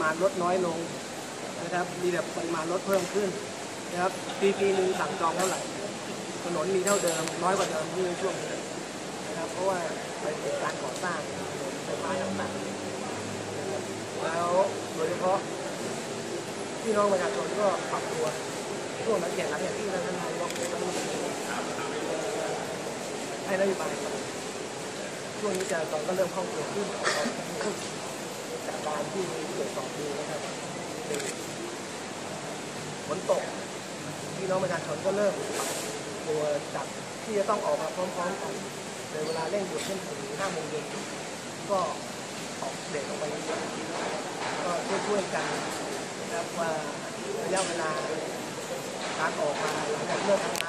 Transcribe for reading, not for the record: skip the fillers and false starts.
มาณลดน้อยลงนะครับมีแต่ปริมาณลดเพิ่มขึ้นนะครับปีหนึ่งสั่งจองเท่าไหร่ถนนมีเท่าเดิมน้อยกว่าเดิมที่ในช่วงนี้นะครับเพราะว่าเป็นการก่อสร้างไฟฟ้าต่างๆแล้วโดยเฉพาะพี่น้องประชาชนก็ปรับตัวช่วงหลังจากที่ท่านนายกให้นโยบายช่วงนี้จราจรก็เริ่มคล่องตัวขึ้นจากการที่ตรวจสอบดูนะครับฝนตกพี่น้องประชาชนก็เริ่มปรับตัวจากที่จะต้องออกมาพร้อมๆกันในเวลาเร่งด่วนเช่นถึง5 โมงเย็นก็ออกเด็กออกไปก็ช่วยๆกันนะครับว่าระยะเวลาการออกมาหลังจากเลิกทำงาน